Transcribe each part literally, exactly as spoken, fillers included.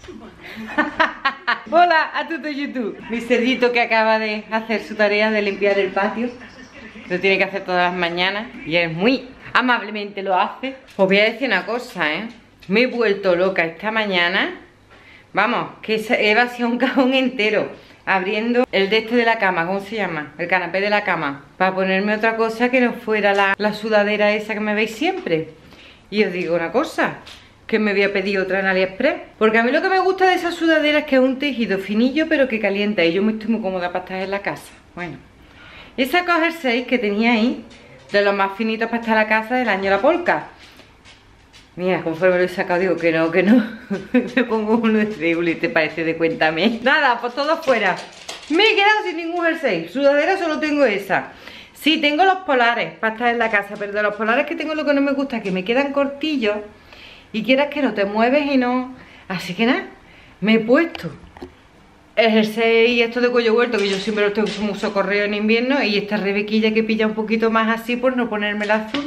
Hola a todo YouTube. Mi cerdito que acaba de hacer su tarea de limpiar el patio. Lo tiene que hacer todas las mañanas y él muy amablemente lo hace. Os voy a decir una cosa, ¿eh? Me he vuelto loca esta mañana. Vamos, que he vaciado un cajón entero abriendo el de este de la cama, ¿cómo se llama? El canapé de la cama, para ponerme otra cosa que no fuera la, la sudadera esa que me veis siempre. Y os digo una cosa, que me voy a pedir otra en AliExpress, porque a mí lo que me gusta de esa sudadera es que es un tejido finillo pero que calienta, y yo me estoy muy cómoda para estar en la casa. Bueno, he sacado el seis que tenía ahí, de los más finitos para estar en la casa del año la polka. Mira, conforme lo he sacado digo que no, que no. Me pongo uno de triple y te parece de cuéntame. Nada, pues todo fuera. Me he quedado sin ningún jersey. Sudadera solo tengo esa. Sí, tengo los polares para estar en la casa, pero de los polares que tengo lo que no me gusta es que me quedan cortillos. Y quieras que no te mueves y no. Así que nada, me he puesto el jersey esto de cuello vuelto, que yo siempre lo tengo como socorreo en invierno. Y esta rebequilla que pilla un poquito más así por no ponerme el azul.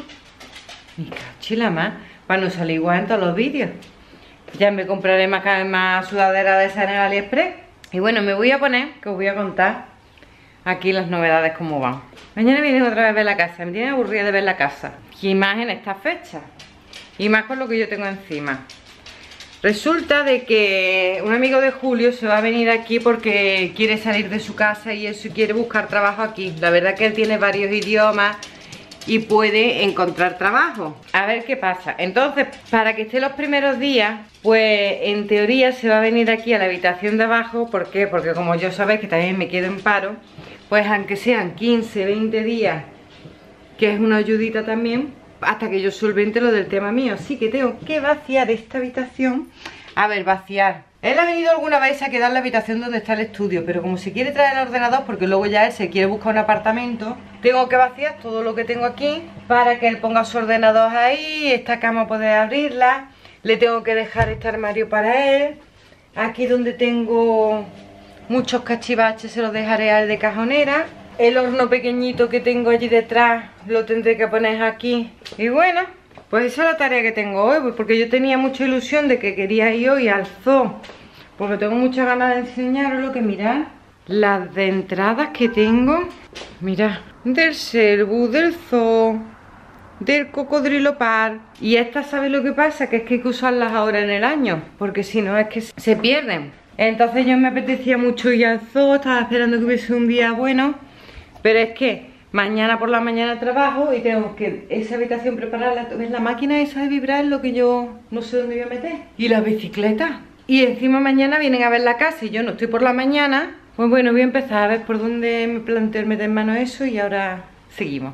Mi cachila más. Para no salir igual en todos los vídeos. Ya me compraré más, más sudadera de esa en el AliExpress. Y bueno, me voy a poner, que os voy a contar aquí las novedades como van. Mañana viene otra vez a ver la casa. Me tiene aburrida de ver la casa. Y más en esta fecha. Y más con lo que yo tengo encima. Resulta de que un amigo de Julio se va a venir aquí porque quiere salir de su casa y eso, y quiere buscar trabajo aquí. La verdad que él tiene varios idiomas y puede encontrar trabajo. A ver qué pasa. Entonces, para que esté los primeros días, pues en teoría se va a venir aquí a la habitación de abajo. ¿Por qué? Porque como yo sabéis que también me quedo en paro, pues aunque sean quince, veinte días, que es una ayudita también, hasta que yo solvente lo del tema mío. Así que tengo que vaciar esta habitación. A ver, vaciar. Él ha venido alguna vez a quedar en la habitación donde está el estudio, pero como se quiere traer el ordenador, porque luego ya él se quiere buscar un apartamento, tengo que vaciar todo lo que tengo aquí para que él ponga su ordenador ahí, esta cama poder abrirla. Le tengo que dejar este armario para él. Aquí donde tengo muchos cachivaches se los dejaré a él de cajonera. El horno pequeñito que tengo allí detrás lo tendré que poner aquí. Y bueno, pues esa es la tarea que tengo hoy, porque yo tenía mucha ilusión de que quería ir hoy al zoo, porque tengo muchas ganas de enseñaros lo que mirad. Las de entradas que tengo, mirad, del Selbu, del zoo, del Cocodrilo Park. Y estas, ¿sabéis lo que pasa? Que es que hay que usarlas ahora en el año, porque si no es que se pierden. Entonces yo me apetecía mucho ir al zoo, estaba esperando que hubiese un día bueno, pero es que mañana por la mañana trabajo y tengo que esa habitación prepararla. ¿Ves la máquina esa de vibrar? Es lo que yo no sé dónde voy a meter. Y las bicicletas. Y encima mañana vienen a ver la casa y yo no estoy por la mañana. Pues bueno, voy a empezar a ver por dónde me planteo el meter mano eso y ahora seguimos.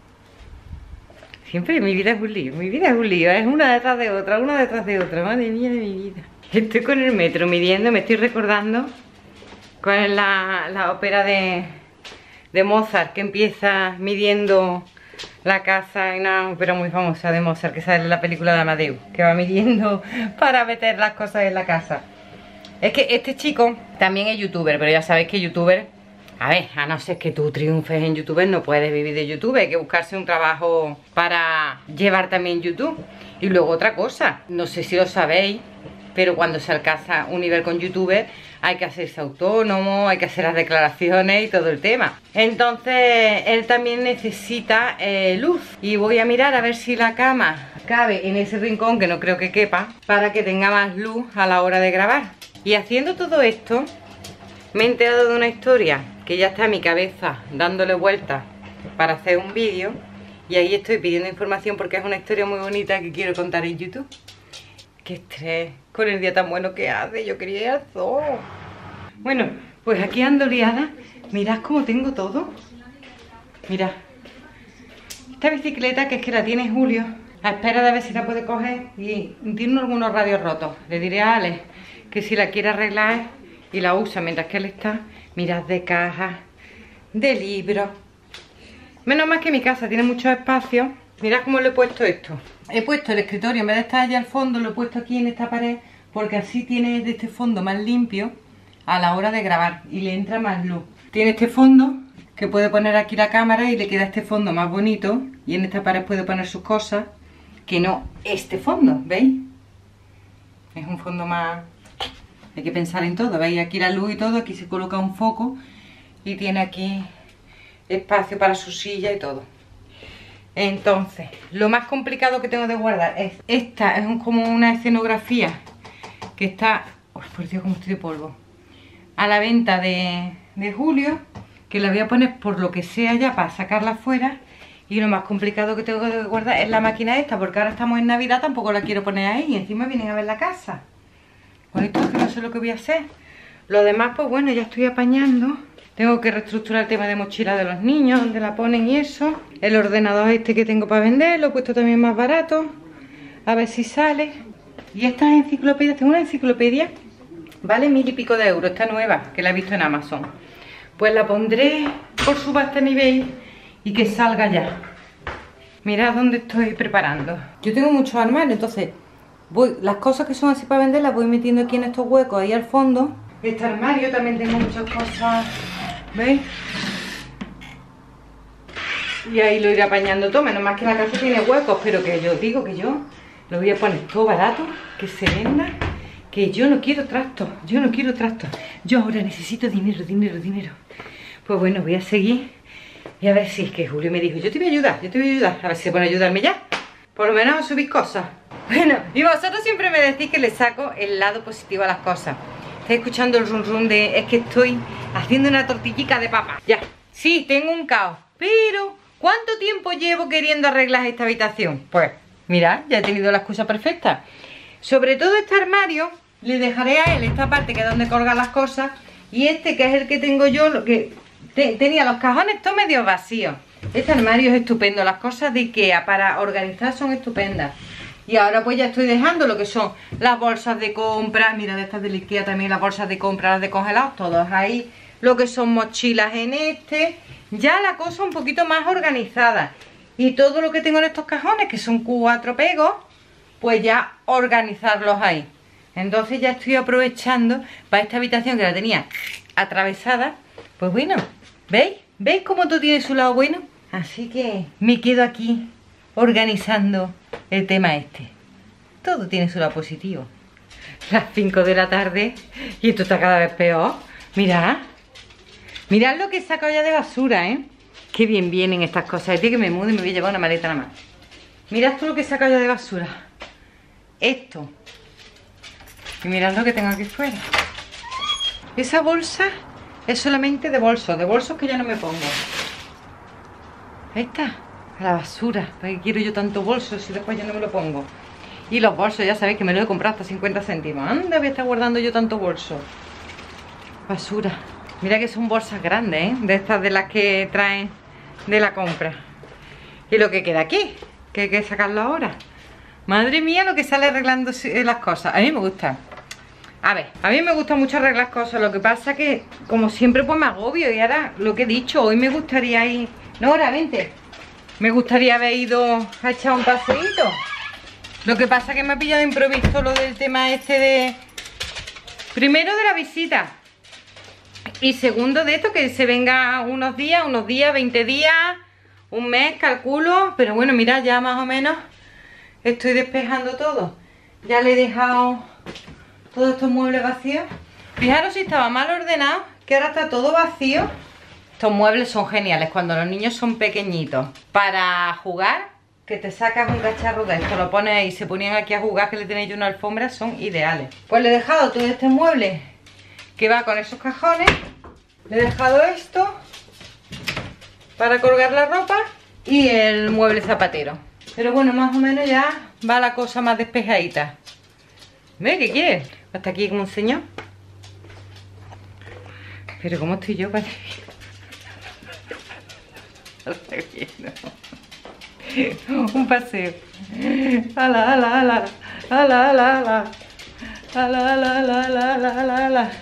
Siempre mi vida es un lío, mi vida es un lío. Es una detrás de otra, una detrás de otra. Madre mía de mi vida. Estoy con el metro midiendo, me estoy recordando cuál es la, la ópera de... de Mozart, que empieza midiendo la casa, en una ópera muy famosa de Mozart que sale en la película de Amadeus, que va midiendo para meter las cosas en la casa. Es que este chico también es youtuber, pero ya sabéis que youtuber, a ver, a no ser que tú triunfes en youtuber, no puedes vivir de YouTube, hay que buscarse un trabajo para llevar también YouTube. Y luego otra cosa, no sé si lo sabéis, pero cuando se alcanza un nivel con youtuber hay que hacerse autónomo, hay que hacer las declaraciones y todo el tema. Entonces él también necesita eh, luz. Y voy a mirar a ver si la cama cabe en ese rincón, que no creo que quepa, para que tenga más luz a la hora de grabar. Y haciendo todo esto me he enterado de una historia que ya está en mi cabeza dándole vueltas para hacer un vídeo. Y ahí estoy pidiendo información porque es una historia muy bonita que quiero contar en YouTube. Qué estrés con el día tan bueno que hace. Yo quería ir al zoo. Bueno, pues aquí ando liada. Mirad cómo tengo todo. Mirad. Esta bicicleta, que es que la tiene Julio, a espera de ver si la puede coger. Y tiene algunos radios rotos. Le diré a Alex que si la quiere arreglar y la usa mientras que él está. Mirad, de cajas, de libros. Menos mal que mi casa tiene mucho espacio. Mirad cómo le he puesto esto. He puesto el escritorio, en vez de estar allá al fondo, lo he puesto aquí en esta pared, porque así tiene de este fondo más limpio a la hora de grabar y le entra más luz. Tiene este fondo que puede poner aquí la cámara y le queda este fondo más bonito, y en esta pared puede poner sus cosas, que no este fondo, ¿veis? Es un fondo más, Hay que pensar en todo. Veis aquí la luz y todo, aquí se coloca un foco y tiene aquí espacio para su silla y todo. Entonces, lo más complicado que tengo de guardar es esta, es un, como una escenografía que está, oh, por Dios, como estoy de polvo, a la venta de, de julio, que la voy a poner por lo que sea ya para sacarla fuera. Y lo más complicado que tengo que guardar es la máquina esta, porque ahora estamos en Navidad, tampoco la quiero poner ahí y encima vienen a ver la casa. Pues esto es que no sé lo que voy a hacer. Lo demás, pues bueno, ya estoy apañando. Tengo que reestructurar el tema de mochila de los niños, donde la ponen y eso. El ordenador este que tengo para vender, lo he puesto también más barato. A ver si sale. Y estas enciclopedias, tengo una enciclopedia, vale mil y pico de euros, está nueva, que la he visto en Amazon. Pues la pondré por subasta en eBay y que salga ya. Mirad dónde estoy preparando. Yo tengo muchos armarios, entonces voy, las cosas que son así para vender las voy metiendo aquí en estos huecos, ahí al fondo. Este armario también tengo muchas cosas, ¿veis? Y ahí lo iré apañando todo, menos más que la casa tiene huecos, pero que yo digo que yo lo voy a poner todo barato, que se venda, que yo no quiero trastos, yo no quiero trastos. Yo ahora necesito dinero, dinero, dinero. Pues bueno, voy a seguir. Y a ver si es que Julio me dijo, yo te voy a ayudar, yo te voy a ayudar. A ver si se pone a ayudarme ya. Por lo menos a subir cosas. Bueno, y vosotros siempre me decís que le saco el lado positivo a las cosas. Estáis escuchando el rum rum de, es que estoy haciendo una tortillica de papa. Ya, sí, tengo un caos. Pero, ¿cuánto tiempo llevo queriendo arreglar esta habitación? Pues, mirad, ya he tenido la excusa perfecta. Sobre todo este armario, le dejaré a él esta parte que es donde colgan las cosas. Y este que es el que tengo yo, lo que... tenía los cajones todos medio vacíos. Este armario es estupendo. Las cosas de Ikea para organizar son estupendas. Y ahora pues ya estoy dejando lo que son las bolsas de compra. Mira, de estas de Ikea también las bolsas de compra, las de congelados, todos ahí. Lo que son mochilas en este. Ya la cosa un poquito más organizada. Y todo lo que tengo en estos cajones, que son cuatro pegos, pues ya organizarlos ahí. Entonces ya estoy aprovechando para esta habitación que la tenía atravesada. Pues bueno, ¿veis? ¿Veis cómo todo tiene su lado bueno? Así que me quedo aquí organizando el tema este. Todo tiene su lado positivo. Las cinco de la tarde y esto está cada vez peor. Mirad. Mirad lo que he sacado ya de basura, ¿eh? Qué bien vienen estas cosas. El día que me mude me voy a llevar una maleta nada más. Mirad todo lo que he sacado ya de basura. Esto. Y mirad lo que tengo aquí fuera. Esa bolsa es solamente de bolsos, de bolsos que ya no me pongo. Ahí está, a la basura. ¿Para qué quiero yo tanto bolso si después ya no me lo pongo? Y los bolsos, ya sabéis que me los he comprado hasta cincuenta céntimos. Anda, voy a estar guardando yo tanto bolso. Basura. Mira que son bolsas grandes, ¿eh? De estas de las que traen de la compra. Y lo que queda aquí, que hay que sacarlo ahora. Madre mía, lo que sale arreglando las cosas. A mí me gusta. A ver, a mí me gusta mucho arreglar cosas. Lo que pasa que, como siempre, pues me agobio. Y ahora, lo que he dicho, hoy me gustaría ir... No, ahora, vente. Me gustaría haber ido a echar un paseíto. Lo que pasa que me ha pillado improviso lo del tema este de... Primero de la visita. Y segundo de esto, que se venga unos días, unos días, veinte días, un mes, calculo. Pero bueno, mira, ya más o menos estoy despejando todo. Ya le he dejado todos estos muebles vacíos. Fijaros si estaba mal ordenado, que ahora está todo vacío. Estos muebles son geniales cuando los niños son pequeñitos. Para jugar, que te sacas un cacharro de esto, lo pones ahí y se ponían aquí a jugar, que le tenéis yo una alfombra, son ideales. Pues le he dejado todo este mueble que va con esos cajones. Le he dejado esto para colgar la ropa y el mueble zapatero. Pero bueno, más o menos ya va la cosa más despejadita. ¿Ves? ¿Qué quieres? Hasta aquí como un señor. Pero ¿cómo estoy yo para un paseo? Ala, ala, ala. Ala, ala, ala. Ala, ala, ala, ala, ala, ala.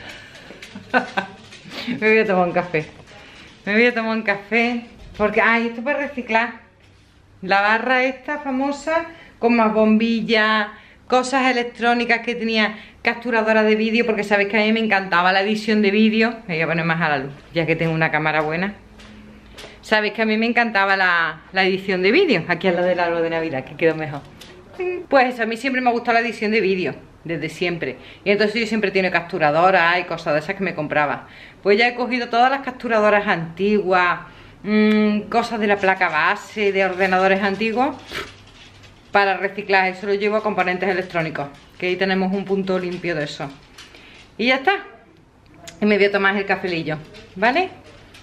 Me voy a tomar un café. Me voy a tomar un café. Porque, ay, esto para reciclar. La barra esta famosa, con más bombillas, cosas electrónicas que tenía, capturadora de vídeo, porque sabéis que a mí me encantaba la edición de vídeo. Me voy a poner más a la luz, ya que tengo una cámara buena. Sabéis que a mí me encantaba la, la edición de vídeo. Aquí al lado del árbol de Navidad, que quedó mejor. Pues eso, a mí siempre me ha gustado la edición de vídeo. desde siempre. Y entonces yo siempre tiene capturadoras y cosas de esas que me compraba. Pues ya he cogido todas las capturadoras antiguas, mmm, cosas de la placa base, de ordenadores antiguos, para reciclar. Eso lo llevo a componentes electrónicos, que ahí tenemos un punto limpio de eso. Y ya está. Y me voy a tomar el cafelillo, ¿vale?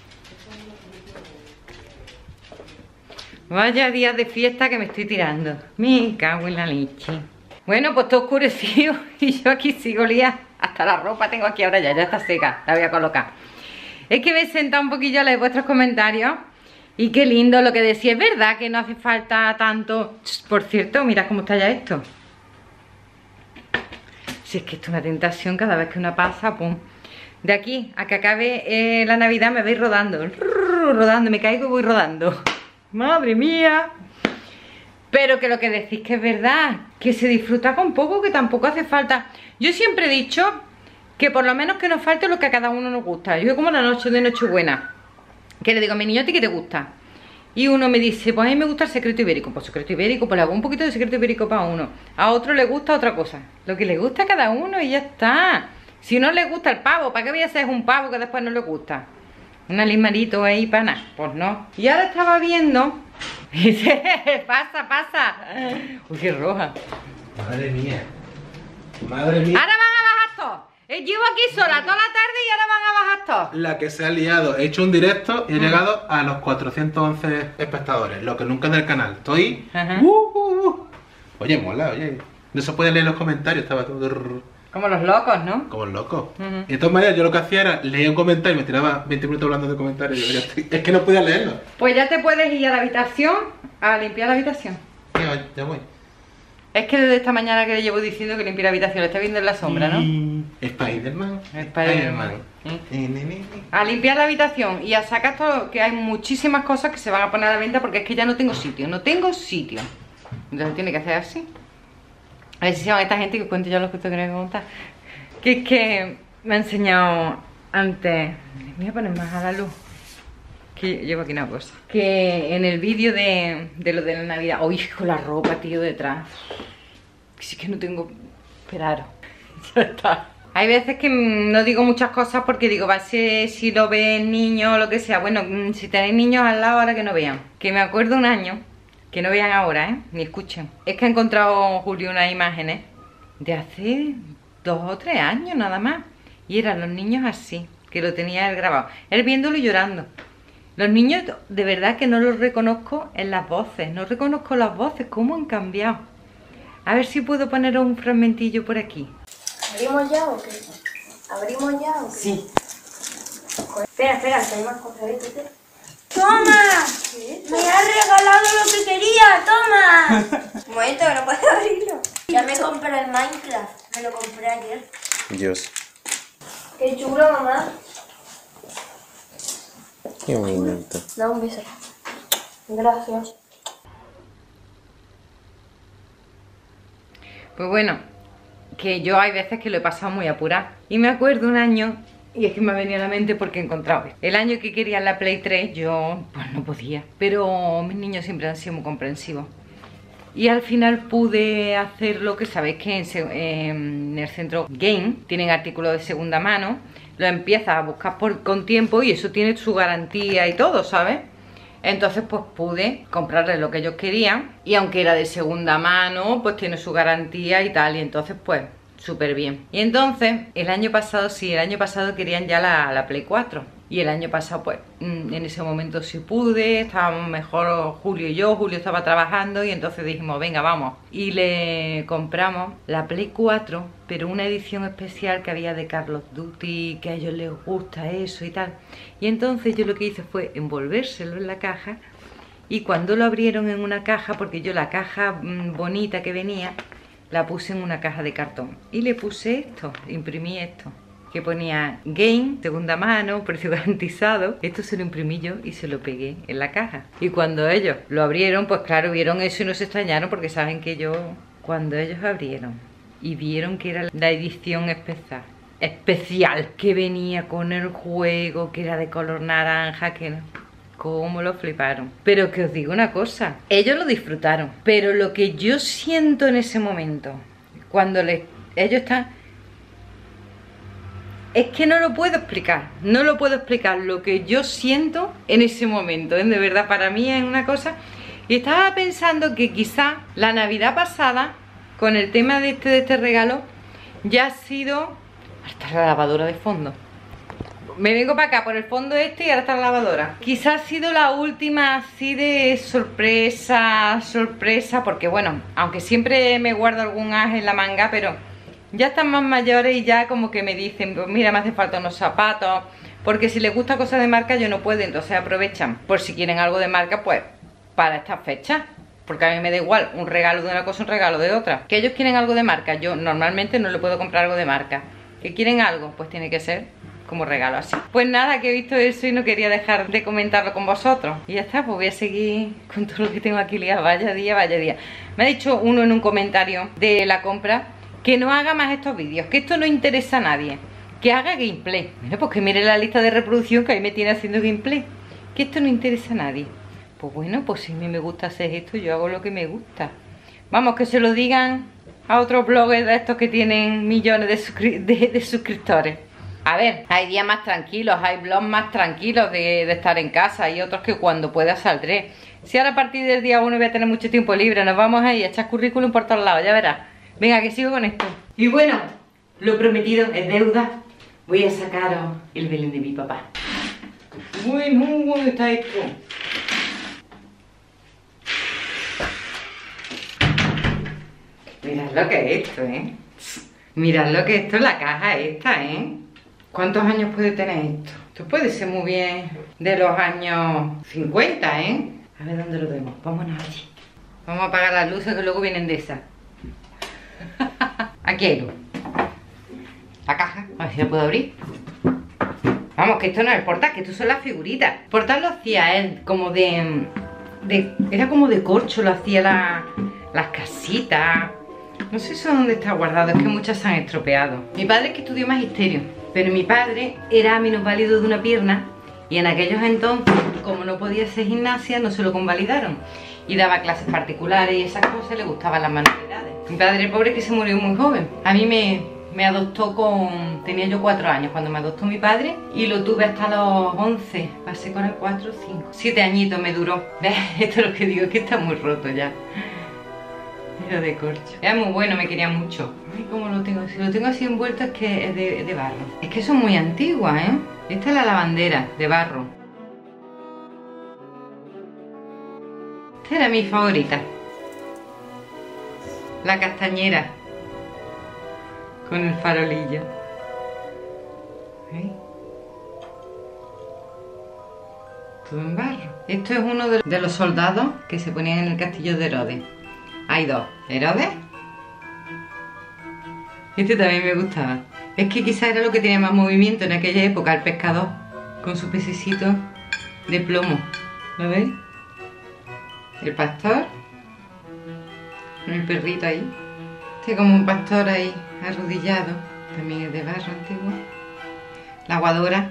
Vaya días de fiesta que me estoy tirando. Me cago en la leche. Bueno, pues todo oscurecido y yo aquí sigo lía. Hasta la ropa tengo aquí ahora ya, ya está seca. La voy a colocar. Es que me he sentado un poquillo a leer vuestros comentarios. Y qué lindo lo que decía. Es verdad que no hace falta tanto. Por cierto, mira cómo está ya esto. Si es que esto es una tentación cada vez que una pasa, pum. De aquí a que acabe eh, la Navidad me vais rodando. Rodando, me caigo y voy rodando. Madre mía. Pero que lo que decís que es verdad, que se disfruta con poco, que tampoco hace falta. Yo siempre he dicho que por lo menos que nos falte lo que a cada uno nos gusta. Yo como la noche de Nochebuena, que le digo a mi niño, ¿a ti qué te gusta? Y uno me dice, pues a mí me gusta el secreto ibérico. Pues secreto ibérico, pues le hago un poquito de secreto ibérico para uno. A otro le gusta otra cosa. Lo que le gusta a cada uno y ya está. Si no le gusta el pavo, ¿para qué voy a hacer un pavo que después no le gusta? Un alimarito ahí para nada, pues no. Y ahora estaba viendo. Dice, pasa, pasa. Uy, qué roja. Madre mía. Madre mía. Ahora van a bajar todos. Eh, Llevo aquí sola toda la tarde y ahora van a bajar todos. La que se ha liado. He hecho un directo y he llegado a los cuatrocientos once espectadores. Lo que nunca es del canal. Estoy. Uh, uh, uh. Oye, mola, oye. No se puede leer los comentarios. Estaba todo. Como los locos, ¿no? Como loco. Uh-huh. Y de todas maneras, yo lo que hacía era leer un comentario y me tiraba veinte minutos hablando de comentarios. Y yo, ya estoy... Es que no podía leerlo. Pues ya te puedes ir a la habitación a limpiar la habitación. Ya, ya voy. Es que desde esta mañana que le llevo diciendo que limpie la habitación, lo está viendo en la sombra, ¿no? Mm, Spider-Man. Spider-Man. ¿Eh? A limpiar la habitación y a sacar todo, que hay muchísimas cosas que se van a poner a la venta porque es que ya no tengo sitio, no tengo sitio. Entonces tiene que hacer así. A ver si se llama esta gente que cuente yo lo que te quería contar. Que es que me ha enseñado antes. Me voy a poner más a la luz. Que llevo aquí una cosa. Que en el vídeo de, de lo de la Navidad. Uy, con la ropa, tío, detrás. Si es que no tengo. Esperaros. Ya está. Hay veces que no digo muchas cosas porque digo, va a ser si lo ve el niño o lo que sea. Bueno, si tenéis niños al lado ahora que no vean. Que me acuerdo un año. Que no vean ahora, ¿eh? Ni escuchen. Es que he encontrado, Julio, unas imágenes de hace dos o tres años nada más. Y eran los niños así, que lo tenía él grabado. Él viéndolo y llorando. Los niños, de verdad que no los reconozco en las voces. No reconozco las voces, cómo han cambiado. A ver si puedo poner un fragmentillo por aquí. ¿Abrimos ya o qué? ¿Abrimos ya o qué? Sí. Espera, espera, que hay más cosas. ¿Viste? ¡Toma! ¡Me has regalado lo que quería! ¡Toma! Un momento, que no puedo abrirlo. Ya me compré el Minecraft. Me lo compré ayer. Dios. ¡Qué chulo, mamá! Qué bonito. Da un beso. Gracias. Pues bueno, que yo hay veces que lo he pasado muy apurado. Y me acuerdo un año... Y es que me ha venido a la mente porque he encontrado esto. El año que quería la Play tres yo pues no podía. Pero mis niños siempre han sido muy comprensivos. Y al final pude hacer lo que sabéis que en, en el centro Game tienen artículos de segunda mano. Lo empiezas a buscar por, con tiempo y eso tiene su garantía y todo, ¿sabes? Entonces pues pude comprarles lo que ellos querían. Y aunque era de segunda mano, pues tiene su garantía y tal. Y entonces pues... súper bien. Y entonces, el año pasado, sí, el año pasado querían ya la, la Play cuatro. Y el año pasado, pues, en ese momento sí pude, estábamos mejor Julio y yo, Julio estaba trabajando y entonces dijimos, venga, vamos. Y le compramos la Play cuatro, pero una edición especial que había de Call of Duty, que a ellos les gusta eso y tal. Y entonces yo lo que hice fue envolvérselo en la caja y cuando lo abrieron en una caja, porque yo la caja mmm, bonita que venía, la puse en una caja de cartón y le puse esto, imprimí esto que ponía Game, segunda mano, precio garantizado. Esto se lo imprimí yo y se lo pegué en la caja. Y cuando ellos lo abrieron, pues claro, vieron eso y no se extrañaron porque saben que yo, cuando ellos abrieron y vieron que era la edición especial, especial que venía con el juego, que era de color naranja, que no... cómo lo fliparon. Pero que os digo una cosa, ellos lo disfrutaron, pero lo que yo siento en ese momento, cuando les ellos están... Es que no lo puedo explicar, no lo puedo explicar lo que yo siento en ese momento, ¿eh? De verdad, para mí es una cosa... Y estaba pensando que quizá la Navidad pasada, con el tema de este, de este regalo, ya ha sido... Ahora está la lavadora de fondo. Me vengo para acá por el fondo este y ahora está la lavadora. Quizá ha sido la última así de sorpresa, sorpresa, porque bueno, aunque siempre me guardo algún as en la manga, pero ya están más mayores y ya como que me dicen, pues mira, me hace falta unos zapatos, porque si les gusta cosas de marca yo no puedo, entonces aprovechan por si quieren algo de marca, pues para estas fechas. Porque a mí me da igual un regalo de una cosa, un regalo de otra. Que ellos quieren algo de marca, yo normalmente no le puedo comprar algo de marca. Que quieren algo, pues tiene que ser como regalo así. Pues nada, que he visto eso y no quería dejar de comentarlo con vosotros. Y ya está, pues voy a seguir con todo lo que tengo aquí liado. Vaya día, vaya día. Me ha dicho uno en un comentario de la compra que no haga más estos vídeos, que esto no interesa a nadie, que haga gameplay. Bueno, pues que mire la lista de reproducción que ahí me tiene haciendo gameplay. Que esto no interesa a nadie. Pues bueno, pues si a mí me gusta hacer esto, yo hago lo que me gusta. Vamos, que se lo digan a otros bloggers de estos que tienen millones de, suscri de, de suscriptores. A ver, hay días más tranquilos, hay vlogs más tranquilos de, de estar en casa y otros que cuando pueda saldré. Si ahora a partir del día uno voy a tener mucho tiempo libre, nos vamos a ir a echar currículum por todos lados, ya verás. Venga, que sigo con esto. Y bueno, lo prometido es deuda. Voy a sacaros el Belén de mi papá. Bueno, ¿dónde está esto? Mirad lo que es esto, ¿eh? Mirad lo que es esto, la caja esta, ¿eh? ¿Cuántos años puede tener esto? Esto puede ser muy bien de los años cincuenta, ¿eh? A ver dónde lo vemos. Vámonos allí. Vamos a apagar las luces que luego vienen de esas. Aquí hay luz. La caja. A ver si la puedo abrir. Vamos, que esto no es el portal, que esto son las figuritas. El portal lo hacía él, como de... de era como de corcho, lo hacía la, las casitas. No sé eso dónde está guardado, es que muchas se han estropeado. Mi padre es que estudió magisterio, pero mi padre era minusválido de una pierna y en aquellos entonces, como no podía hacer gimnasia, no se lo convalidaron. Y daba clases particulares y esas cosas, le gustaban las manualidades. Mi padre, pobre, que se murió muy joven. A mí me, me adoptó con... tenía yo cuatro años cuando me adoptó mi padre y lo tuve hasta los once. Pasé con el cuatro, cinco, siete añitos me duró. ¿Ves? Esto es lo que digo, es que está muy roto ya. Era de corcho. Era muy bueno, me quería mucho. Ay, cómo lo tengo. Si lo tengo así envuelto es que es de, es de barro. Es que son muy antiguas, ¿eh? Esta es la lavandera de barro. Esta era mi favorita. La castañera. Con el farolillo. ¿Eh? Todo en barro. Esto es uno de, de los soldados que se ponían en el castillo de Herodes. Hay dos. ¿Herodes? Este también me gustaba. Es que quizás era lo que tenía más movimiento en aquella época, el pescador. Con su pececito de plomo. ¿Lo veis? El pastor. Con el perrito ahí. Este como un pastor ahí, arrodillado. También es de barro antiguo. La aguadora.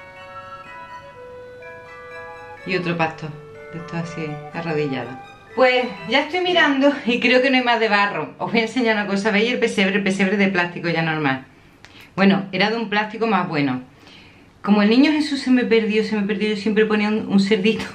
Y otro pastor. De estos así, arrodillado. Pues ya estoy mirando y creo que no hay más de barro. Os voy a enseñar una cosa. ¿Veis el pesebre? El pesebre de plástico ya normal. Bueno, era de un plástico más bueno. Como el niño Jesús se me perdió, se me perdió, yo siempre ponía un, un cerdito.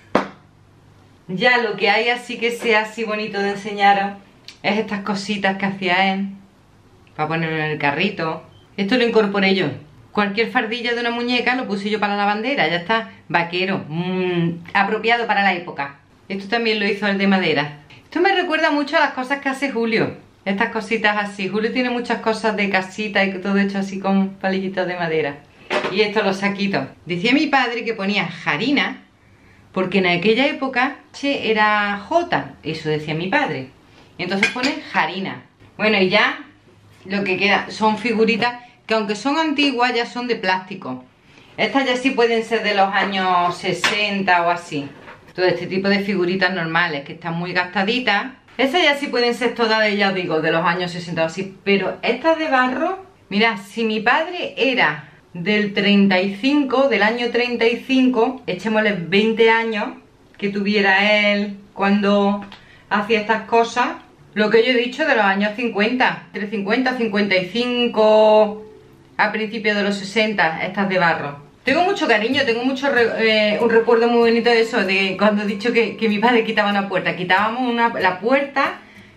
Ya lo que hay así que sea así bonito de enseñaros es estas cositas que hacía él. Para ponerlo en el carrito. Esto lo incorporé yo. Cualquier fardilla de una muñeca lo puse yo para la bandera. Ya está. Vaquero. Mmm, apropiado para la época. Esto también lo hizo el de madera. Esto me recuerda mucho a las cosas que hace Julio. Estas cositas así. Julio tiene muchas cosas de casita y todo hecho así con palillitos de madera. Y estos los saquitos. Decía mi padre que ponía jarina, porque en aquella época che, era J. Eso decía mi padre. Y entonces pone jarina. Bueno, y ya lo que queda son figuritas que aunque son antiguas ya son de plástico. Estas ya sí pueden ser de los años sesenta o así. Todo este tipo de figuritas normales que están muy gastaditas. Estas ya sí pueden ser todas de ellas, digo, de los años sesenta o así. Pero estas de barro, mirad, si mi padre era del treinta y cinco, del año treinta y cinco, echémosle veinte años que tuviera él cuando hacía estas cosas, Lo que yo he dicho de los años cincuenta, entre cincuenta, cincuenta y cinco, a principios de los sesenta, estas de barro. Tengo mucho cariño, tengo mucho re, eh, un recuerdo muy bonito de eso, de cuando he dicho que, que mi padre quitaba una puerta. Quitábamos una, la puerta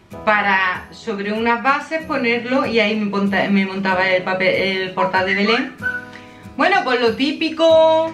para sobre unas bases ponerlo y ahí me, monta, me montaba el, papel, el portal de Belén. Bueno, pues lo típico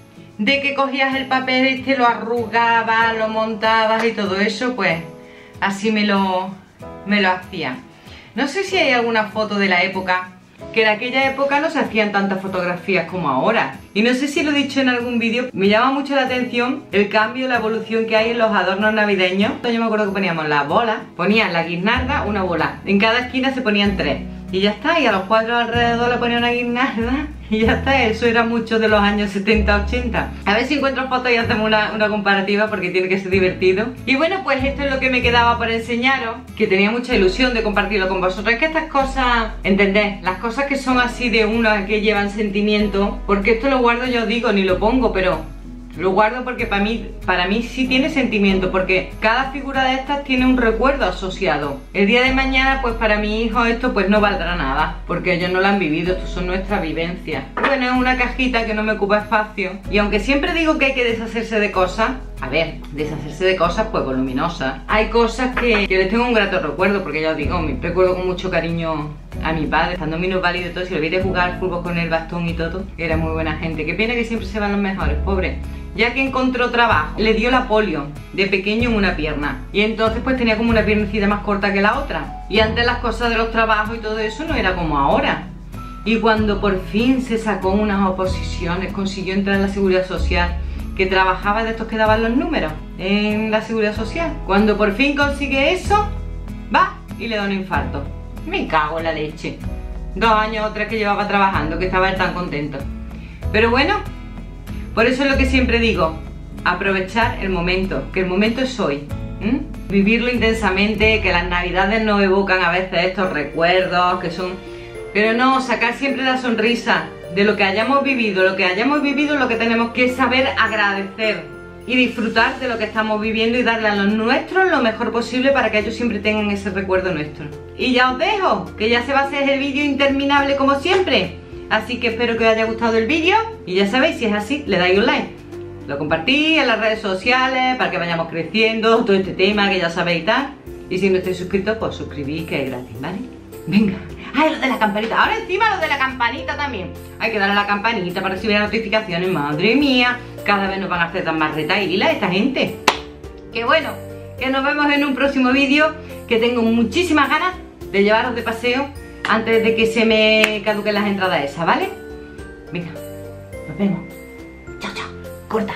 de que cogías el papel este, lo arrugabas, lo montabas y todo eso, pues así me lo, me lo hacía. No sé si hay alguna foto de la época, que en aquella época no se hacían tantas fotografías como ahora. Y no sé si lo he dicho en algún vídeo, me llama mucho la atención el cambio, la evolución que hay en los adornos navideños. Yo me acuerdo que poníamos las bolas, ponían la guirnalda, una bola. En cada esquina se ponían tres. Y ya está, y a los cuatro alrededor le ponía una guirnalda y ya está. Eso era mucho de los años setenta, ochenta. A ver si encuentro fotos y hacemos una, una comparativa, porque tiene que ser divertido. Y bueno, pues esto es lo que me quedaba por enseñaros, que tenía mucha ilusión de compartirlo con vosotros. Es que estas cosas, ¿entendés? Las cosas que son así de una, que llevan sentimiento, porque esto lo guardo, yo os digo, ni lo pongo, pero lo guardo porque para mí, para mí sí tiene sentimiento, porque cada figura de estas tiene un recuerdo asociado. El día de mañana, pues para mi hijo esto pues no valdrá nada, porque ellos no lo han vivido, esto son nuestras vivencias. Bueno, es una cajita que no me ocupa espacio, y aunque siempre digo que hay que deshacerse de cosas, a ver, deshacerse de cosas pues voluminosas. Hay cosas que, que les tengo un grato recuerdo, porque ya os digo, me recuerdo con mucho cariño a mi padre, estando minusválido y todo. Si lo vi jugar al fútbol con el bastón y todo, era muy buena gente. Qué pena que siempre se van los mejores, pobre. Ya que encontró trabajo, le dio la polio de pequeño en una pierna, y entonces pues tenía como una piernecita más corta que la otra. Y antes las cosas de los trabajos y todo eso no era como ahora. Y cuando por fin se sacó unas oposiciones, consiguió entrar en la Seguridad Social, que trabajaba de estos que daban los números en la Seguridad Social. Cuando por fin consigue eso, va y le da un infarto. Me cago en la leche. Dos años o tres que llevaba trabajando, que estaba él tan contento. Pero bueno, por eso es lo que siempre digo, aprovechar el momento, que el momento es hoy. ¿Mm? Vivirlo intensamente, que las navidades nos evocan a veces estos recuerdos, que son... Pero no, sacar siempre la sonrisa de lo que hayamos vivido. Lo que hayamos vivido es lo que tenemos que saber agradecer y disfrutar de lo que estamos viviendo y darle a los nuestros lo mejor posible para que ellos siempre tengan ese recuerdo nuestro. Y ya os dejo, que ya se va a hacer el vídeo interminable como siempre. Así que espero que os haya gustado el vídeo, y ya sabéis, si es así, le dais un like. Lo compartís en las redes sociales para que vayamos creciendo, todo este tema que ya sabéis y tal. Y si no estáis suscritos, pues suscribís, que es gratis, ¿vale? Venga. ¡Ay, lo de la campanita! Ahora encima lo de la campanita también. Hay que darle a la campanita para recibir las notificaciones. Madre mía, cada vez nos van a hacer tan más retahílas esta gente. Que bueno, que nos vemos en un próximo vídeo, que tengo muchísimas ganas de llevaros de paseo antes de que se me caduquen las entradas esas, ¿vale? Venga, nos vemos. Chao, chao. Corta.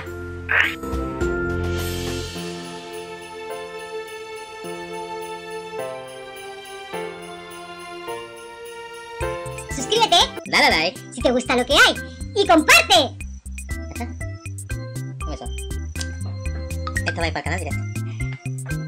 Suscríbete, dale a like si te gusta lo que hay y comparte. Un beso. Esto va a ir para el canal directo.